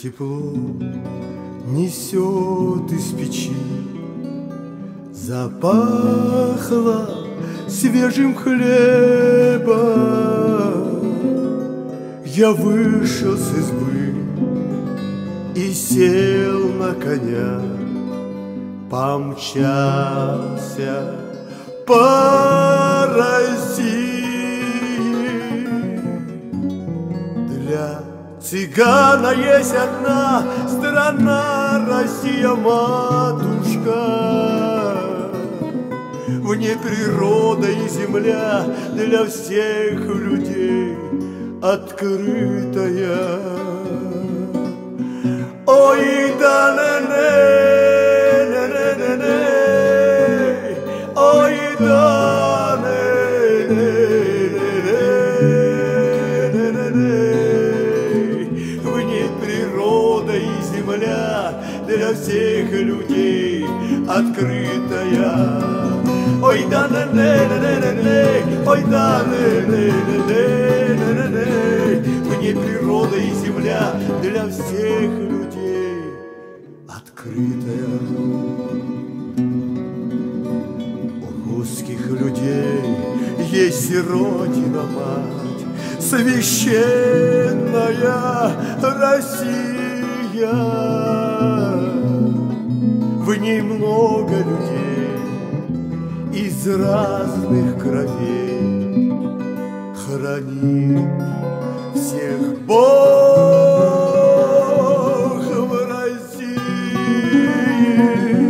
Тепло несет из печи, запахло свежим хлебом. Я вышел с избы и сел на коня, помчался по России. Для цыгана есть одна страна, Россия, матушка. В ней природа и земля для всех людей открытая. Ой, да не-не-не-не-не-не, ой, да не-не-не-не-не. В ней природа и земля для всех людей открытая. Ой, да не-не-не-не-не, ой, да не-не-не-не-не-не. В ней природа и земля для всех людей открытая. У русских людей есть родина мать, священная Россия. В ней много людей из разных кровей, храни всех Бог в России.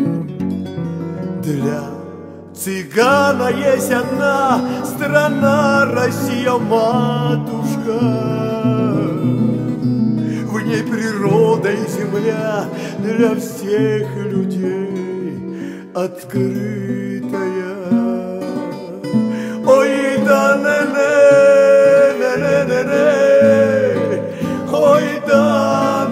Для цыгана есть одна страна, Россия, матушка. В ней природа и земля для всех людей открытая. Ой, да не-не-не-не-не-не, ой, да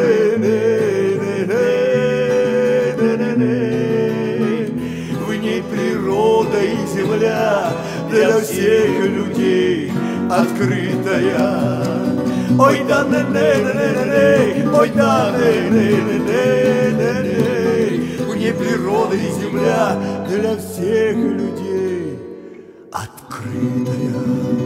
не-не-не-не-не. В ней природа и земля для всех людей открытая. Ой, да не-не-не-не-не, ой, да не-не-не-не-не. В ней природа и земля для всех людей открытая.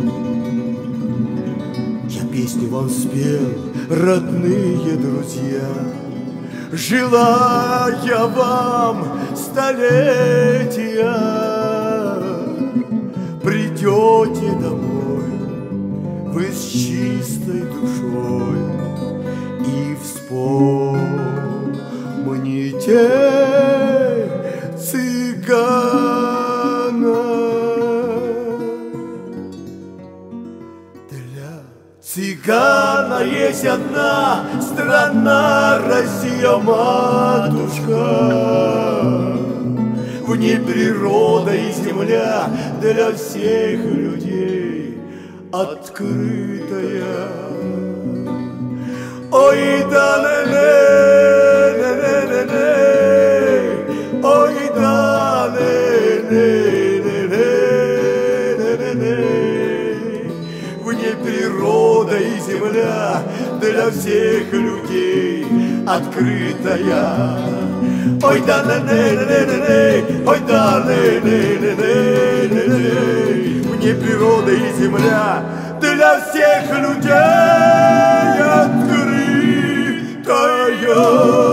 Я песню вам спел, родные друзья, желая вам столетия. Придете домой вы с чистой душой и вспомните цыгана. Для цыгана есть одна страна, Россия, матушка. В ней природа и земля для всех людей открытая. Ой, да не-не-не-не-не, ой, да не-не-не-не-не. В ней природа и земля для всех людей открытая. Ой, да не-не-не-не-не, ой, да не-не-не-не-не. В ней природа и земля для всех людей открытая.